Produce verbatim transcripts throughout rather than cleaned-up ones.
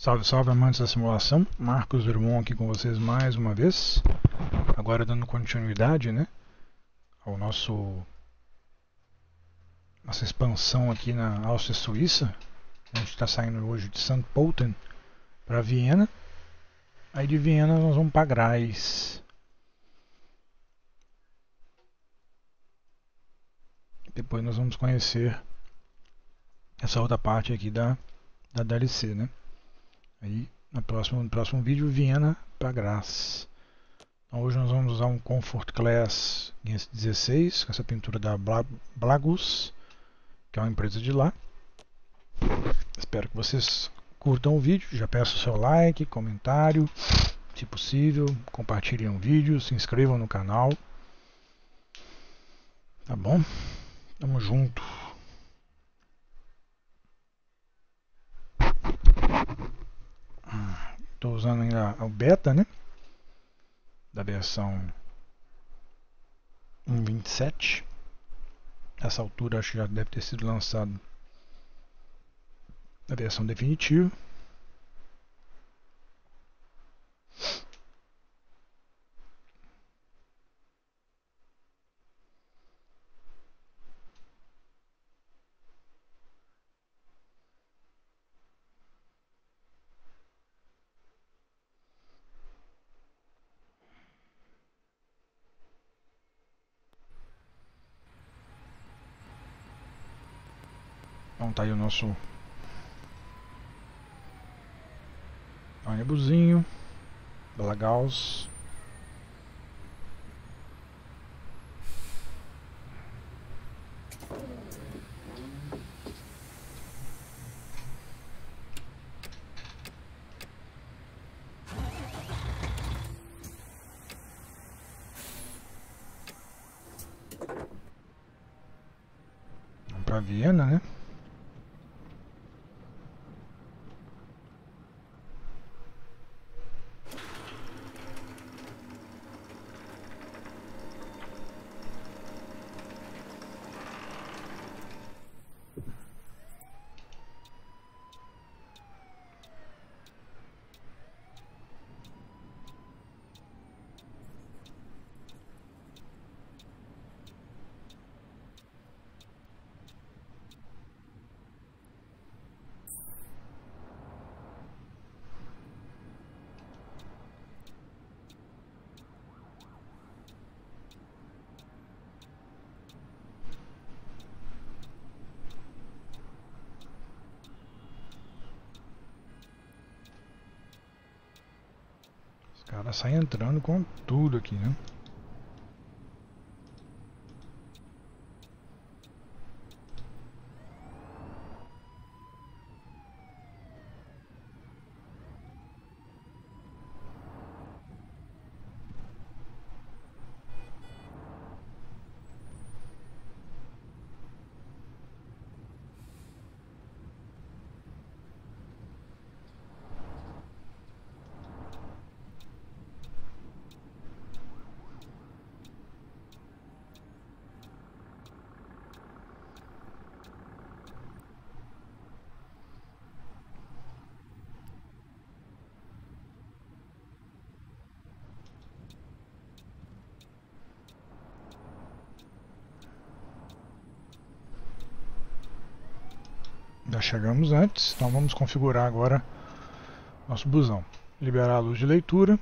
Salve, salve, amantes da simulação. Marcos Drummond aqui com vocês mais uma vez. Agora dando continuidade, né, ao nosso nossa expansão aqui na Áustria Suíça. A gente está saindo hoje de Sankt Pölten para Viena. Aí de Viena nós vamos para Graz. Depois nós vamos conhecer essa outra parte aqui da, da D L C, né? Aí no próximo, no próximo vídeo, Viena para Graz. Então, hoje nós vamos usar um Comfort Class quinhentos e dezesseis com essa pintura da Blagus, que é uma empresa de lá. Espero que vocês curtam o vídeo. Já peço o seu like, comentário, se possível, compartilhem o vídeo, se inscrevam no canal. Tá bom? Tamo junto. Estou usando ainda o beta, né, da versão um ponto vinte e sete. Essa altura acho que já deve ter sido lançado a versão definitiva. Então tá aí o nosso ônibusinho Blagus. Vamos pra Viena, né? Os caras saem entrando com tudo aqui, né? Já chegamos antes, então vamos configurar agora nosso busão. Liberar a luz de leitura.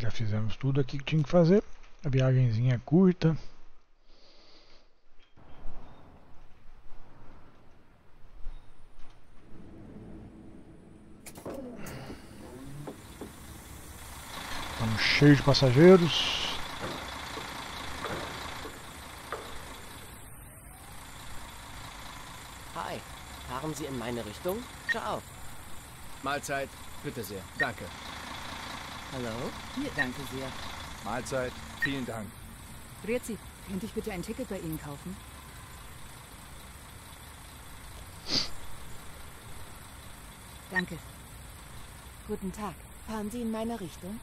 Já fizemos tudo aqui que tinha que fazer. A viagenzinha é curta. Estamos cheios de passageiros. Hi, fahren Sie in meine Richtung? Ciao. Mahlzeit, bitte sehr. Danke. Hallo? Hier, danke sehr. Mahlzeit, vielen Dank. Grüezi, könnte ich bitte ein Ticket bei Ihnen kaufen? Danke. Guten Tag. Fahren Sie in meine Richtung?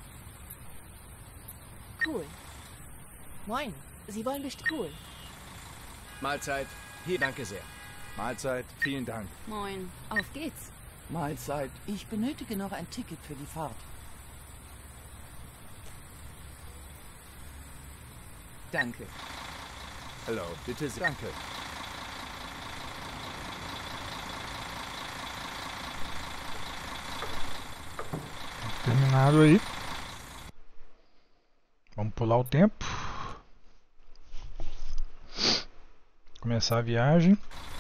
Cool. Moin. Sie wollen bestimmt cool. Mahlzeit, hier, danke sehr. Mahlzeit, vielen Dank. Moin. Auf geht's. Mahlzeit. Ich benötige noch ein Ticket für die Fahrt. Danke. Hallo, bitte sehr. Danke. Terminado aí. Vamos pular o tempo. Começar a viagem.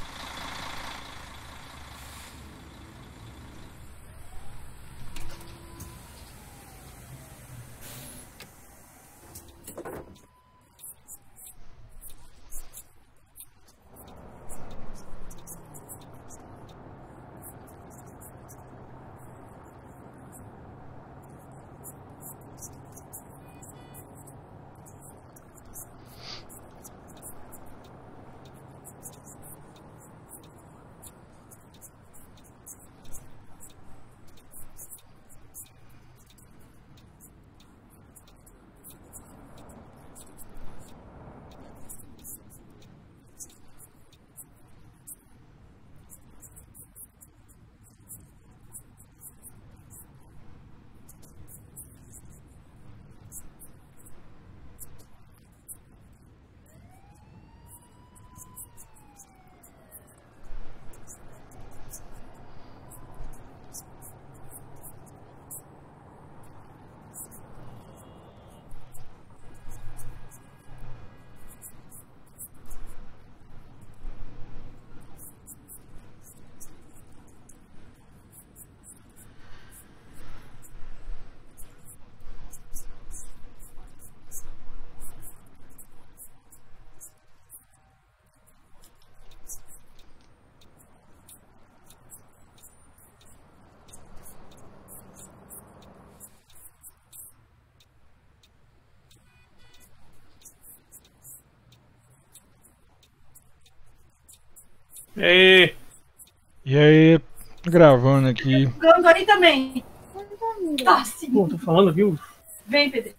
E aí? E aí, gravando aqui. Gravando aí também. Tá, sim. Pô, tô falando, viu? Vem, Pedro.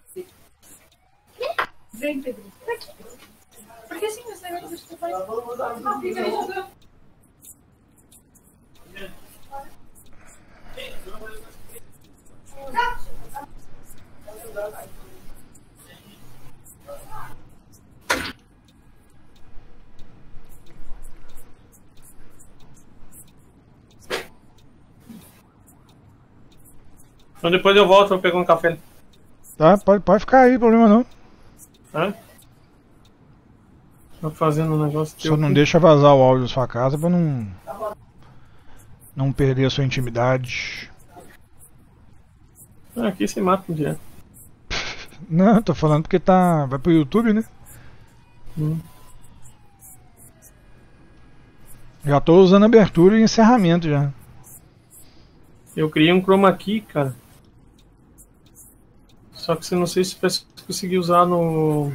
Vem, Pedro. Aqui. Porque assim, você vai fazer isso. Ah, fica aí jogando. Então depois eu volto pra pegar um café. Tá, pode, pode ficar aí, problema não. Tá? Tô fazendo um negócio. Só não deixa vazar o áudio da sua casa pra não. Não perder a sua intimidade. Ah, aqui você mata um dia. Não, tô falando porque tá. Vai pro YouTube, né? Hum. Já tô usando abertura e encerramento já. Eu criei um chroma key, cara. Só que você não sei se vai conseguir usar no.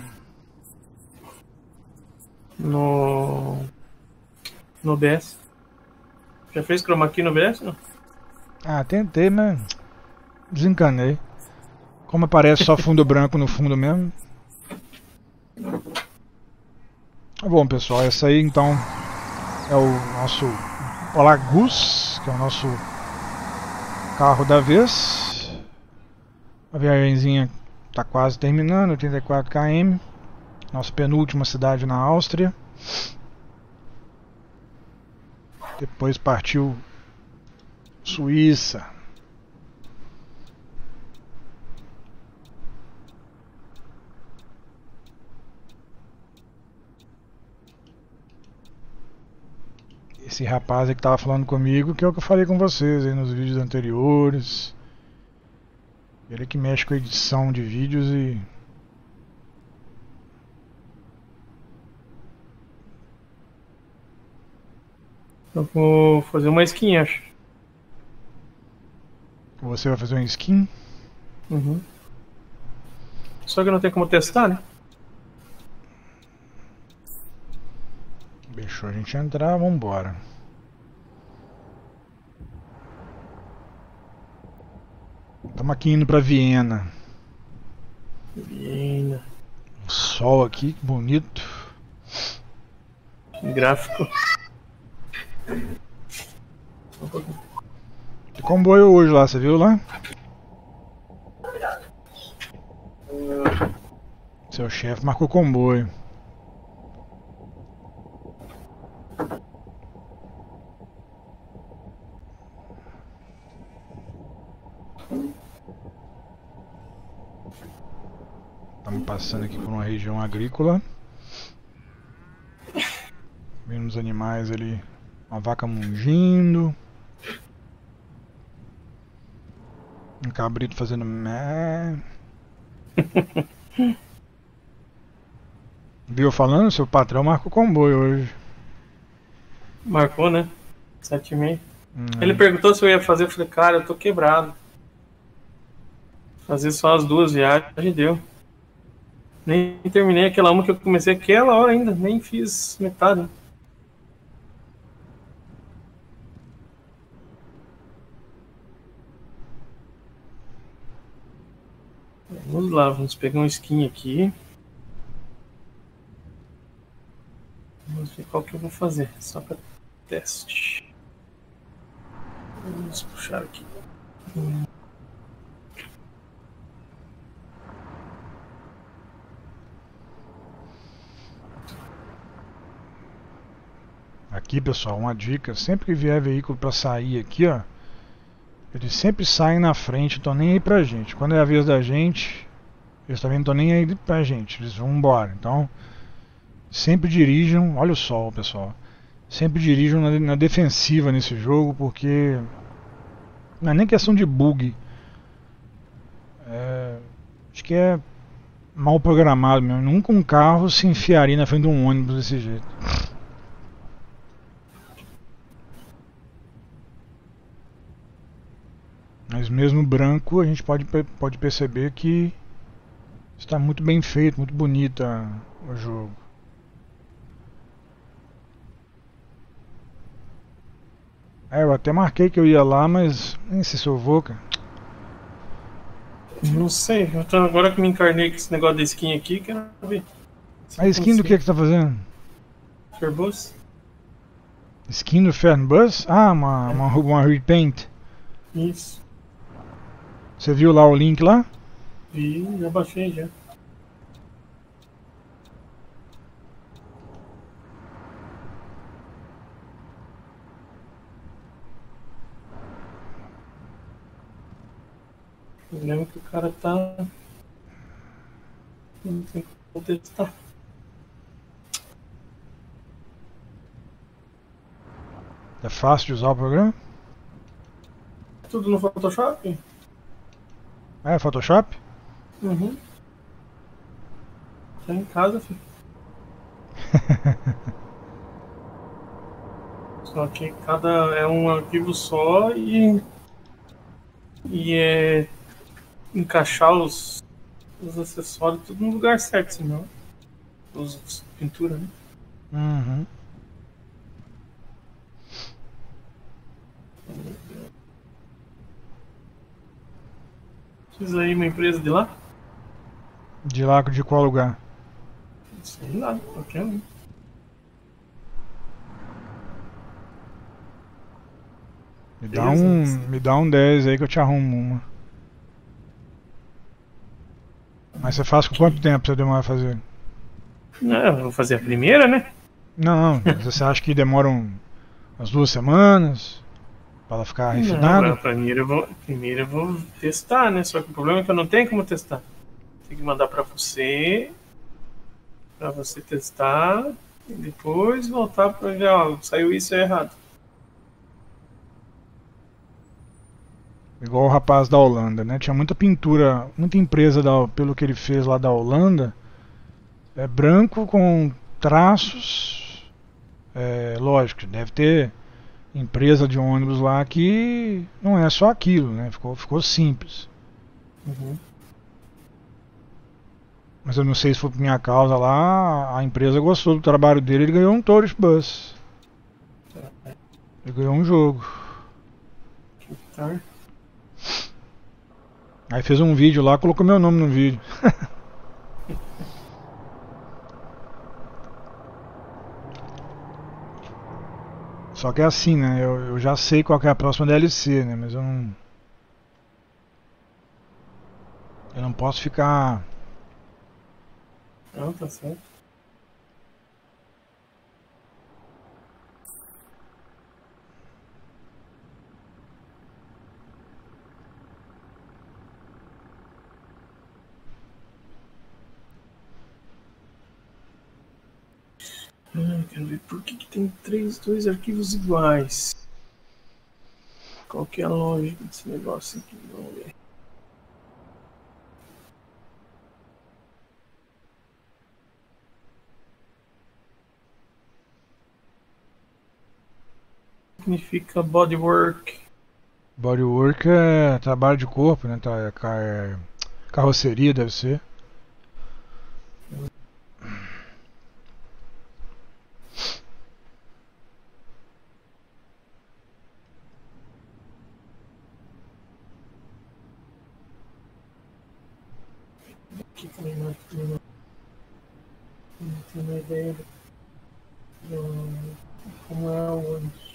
No. No O B S. Já fez chroma key no O B S? Não? Ah, tentei, mas. Desencanei. Como aparece só fundo branco no fundo mesmo. Tá bom, pessoal, essa aí então é o nosso Olagus, que é o nosso carro da vez. A viagenzinha está quase terminando, oitenta e quatro quilômetros. Nossa penúltima cidade na Áustria. Depois partiu Suíça. esse rapaz aí que tava falando comigo, que é o que eu falei com vocês aí nos vídeos anteriores. Ele que mexe com a edição de vídeos e... Eu vou fazer uma skin, acho. Você vai fazer uma skin? Uhum. Só que não tem como testar, né? Deixou a gente entrar, vambora. Estamos aqui indo pra Viena. Viena. O sol aqui, que bonito. Gráfico. Tem comboio hoje lá, você viu lá? Seu chefe marcou comboio. Estamos passando aqui por uma região agrícola. Vendo os animais ali. Uma vaca mungindo. Um cabrito fazendo mé. Viu falando? Seu patrão marcou comboio hoje. Marcou, né? Sete e meia. Hum. Ele perguntou se eu ia fazer. Eu falei, cara, eu tô quebrado. Fazer só as duas viagens deu. Nem terminei aquela uma que eu comecei aquela hora ainda. Nem fiz metade. Vamos lá, vamos pegar um skin aqui. Vamos ver qual que eu vou fazer, só para teste. Vamos puxar aqui. Aqui, pessoal, uma dica, sempre que vier veículo para sair aqui, ó, eles sempre saem na frente, não estão nem aí pra gente. Quando é a vez da gente, eles também não estão nem aí pra gente, eles vão embora. Então, sempre dirijam, olha o sol, pessoal. Sempre dirijam na, na defensiva nesse jogo, porque não é nem questão de bug. É, acho que é mal programado mesmo. Nunca um carro se enfiaria na frente de um ônibus desse jeito. Mas mesmo branco a gente pode, pode perceber que está muito bem feito, muito bonita o jogo. É, eu até marquei que eu ia lá, mas nem sei se eu vou, cara. Não sei, eu tô agora que me encarnei com esse negócio da skin aqui, quero ver. A skin do que que você tá fazendo? Fairbus? Skin do Fairbus? Ah, uma, uma, uma repaint. Isso. Você viu lá o link lá? Vi, já baixei já. Eu lembro que o cara tá... Não tem como testar. É fácil de usar o programa? Tudo no Photoshop? É, Photoshop? Uhum. Tá em casa, filho. Só que cada é um arquivo só e e é encaixar os, os acessórios tudo no lugar certo, senão os pintura, né? Uhum. Fiz aí uma empresa de lá? De lá, de qual lugar? Sei lá, qualquer um. Me dá um, me dá um dez aí que eu te arrumo uma. Mas você faz com quanto tempo você demora a fazer? Não, eu vou fazer a primeira, né? Não, não. Você acha que demora um, umas duas semanas para ela ficar refinada? Não, primeiro eu vou, primeiro eu vou testar, né? Só que o problema é que eu não tenho como testar. Tem que mandar pra você, pra você testar E depois voltar pra ver, ó, saiu isso é errado. Igual o rapaz da Holanda, né? Tinha muita pintura, muita empresa, da, pelo que ele fez lá da Holanda, é branco com traços, é, lógico, deve ter empresa de ônibus lá que não é só aquilo, né? Ficou, ficou simples. Uhum. Mas eu não sei se foi por minha causa lá, a empresa gostou do trabalho dele, ele ganhou um Tourist Bus. Ele ganhou um jogo. Tá. Aí fez um vídeo lá, colocou meu nome no vídeo. Só que é assim, né? Eu, eu já sei qual que é a próxima D L C, né? Mas eu não... Eu não posso ficar... Não, tá certo. Ah, quero ver por que, que tem três, dois arquivos iguais. Qual que é a lógica desse negócio aqui? Vamos ver. Significa bodywork. Bodywork é trabalho de corpo, né? Tá, é, é carroceria, deve ser. Aqui também não, não, não tenho uma ideia de como é o ônibus.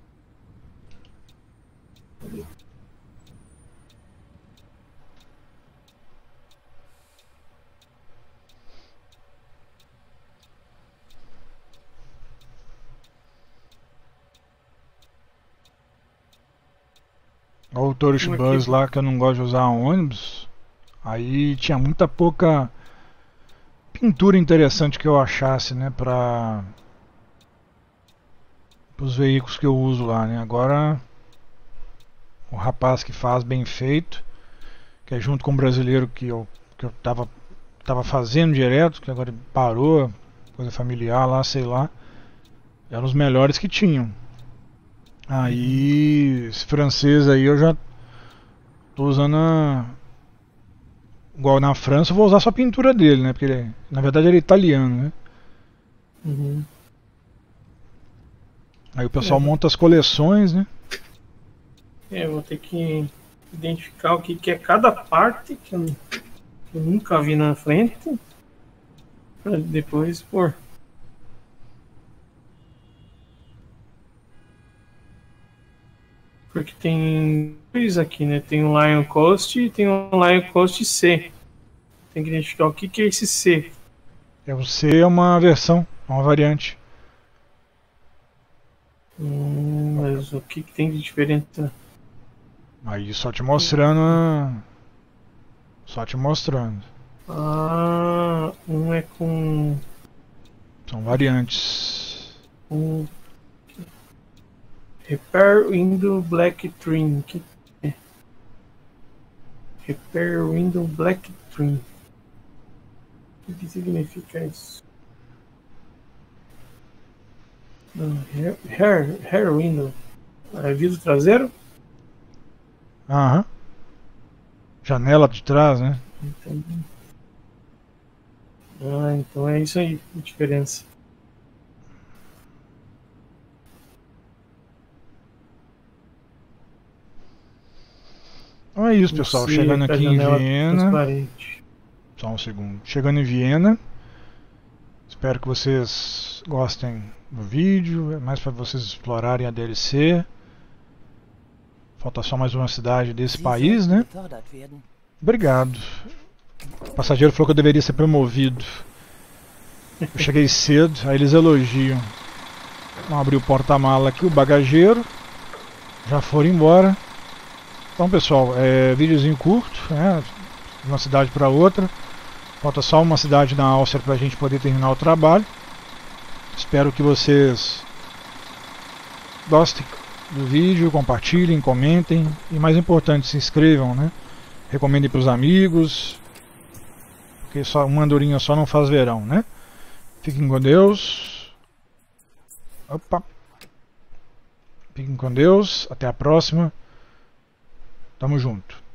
Olha o Tourist Bus lá, que eu não gosto de usar ônibus. Aí tinha muita pouca pintura interessante que eu achasse, né, para os veículos que eu uso lá, né. Agora o rapaz que faz bem feito, que é junto com o brasileiro que eu que eu tava tava fazendo direto, que agora parou, coisa familiar lá, sei lá, eram os melhores que tinham. Aí esse francês aí eu já tô usando a... igual na França, eu vou usar só a pintura dele, né? Porque ele, na verdade ele é italiano, né? Uhum. Aí o pessoal é. monta as coleções, né? É, eu vou ter que identificar o que, que é cada parte que eu, que eu nunca vi na frente para depois pôr. Porque tem dois aqui, né? Tem um Lion Coast e tem um Lion Coast C. Tem que identificar o que, que é esse C. É, o C é uma versão, é uma variante. Hum, mas o que, que tem de diferente? Aí só te mostrando. Só te mostrando. Ah, um é com. São variantes. Um. Repair Window Black Trim. Que é? Repair Window Black Trim. O que significa isso? Não, hair, hair, hair Window. É vidro traseiro? Aham. Janela de trás, né? Entendi. Ah, então é isso aí, a diferença. Então é isso, pessoal. Chegando aqui em Viena. Só um segundo. Chegando em Viena. Espero que vocês gostem do vídeo. É mais para vocês explorarem a D L C. Falta só mais uma cidade desse país, né? Obrigado. O passageiro falou que eu deveria ser promovido. Eu cheguei cedo, aí eles elogiam. Vamos abrir o porta-mala aqui, o bagageiro. Já foram embora. Então, pessoal, é videozinho curto, né? De uma cidade para outra. Falta só uma cidade na Áustria para a gente poder terminar o trabalho. Espero que vocês gostem do vídeo, compartilhem, comentem e, mais importante, se inscrevam, né? Recomendem para os amigos, porque só uma andorinha só não faz verão, né? Fiquem com Deus. Opa. Fiquem com Deus. Até a próxima. Tamo junto.